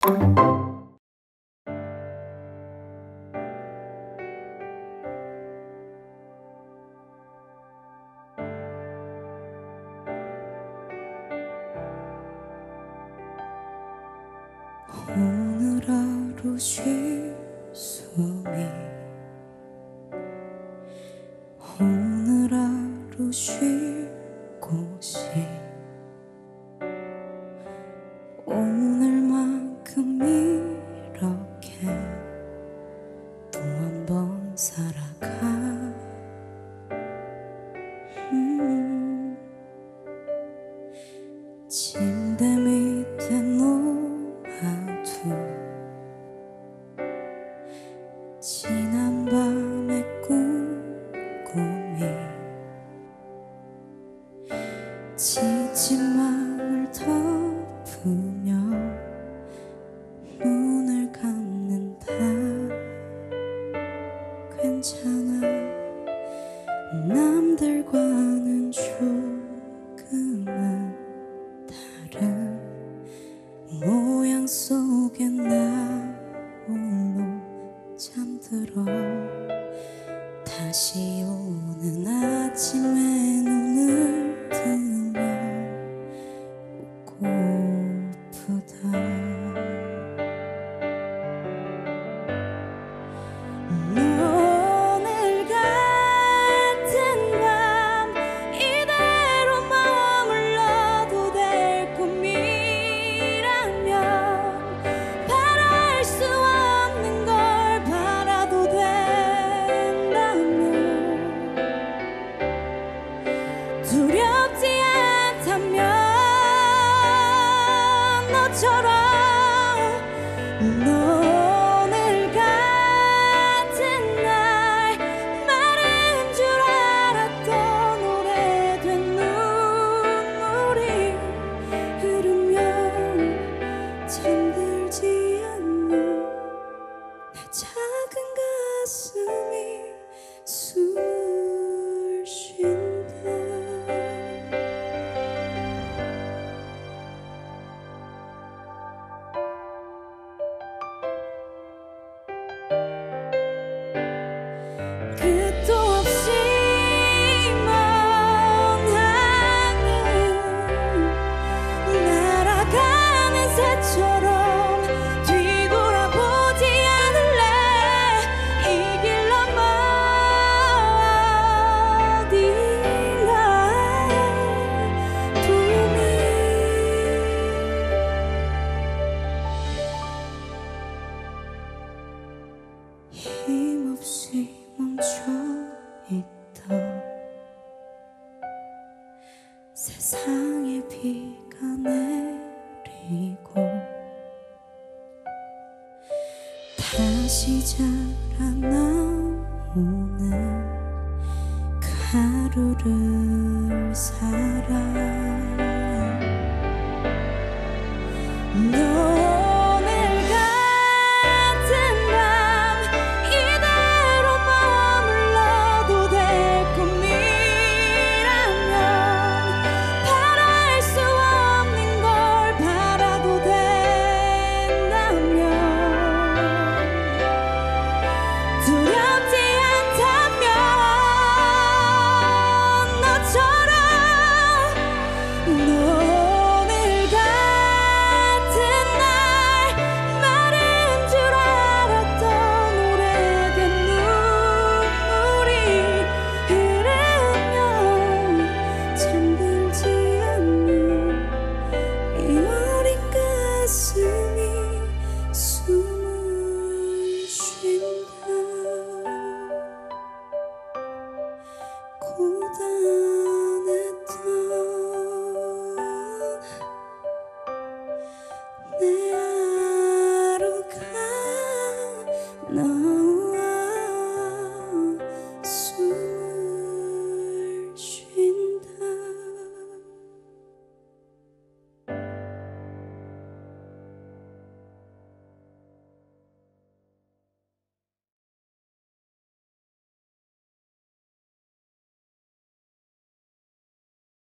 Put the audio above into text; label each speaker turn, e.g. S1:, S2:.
S1: 오늘 하루 쉴 숨이 오늘 하루 쉴 곳이 오늘만큼 이렇게 또 한 번 살아가 침대 밑에 놓아둔 지난 밤의 꿈꾸미 지친 마음을 덮으며 눈을 감는다. 괜찮아 남들과는 조금은 다른 모양 속에 나 홀로 잠들어 다시 오는 아침에 눈을 뜨면 웃고프다. 오늘 같은 밤 이대로 머물러도 될 꿈이라면 바랄 수 없는 걸 바라도 된다면 두렵지 않다면 너처럼 오늘 같은 날 마른 줄 알았던 오래된 눈물이 흐르면 잠들지 않는 내 작은 가슴이 숨을 쉰다. 끝도 없이 먼 하늘 날아가는 새처럼 뒤돌아보지 않을래. 이 길 넘어 어딘가에 꿈이 힘없이 멈춰있던 세상에 비가 내리고 다시 자라나오는 그 하루를 살아. 오늘 같은 밤 이대로 머물러도 될 꿈이라면 바랄 수 없는 걸 바라도 된다면 두렵지 않다면 너처럼 오늘 같은 날 마른 줄 알았던 오래된 눈물이 흐르면 잠들지 않는 이 어린 가슴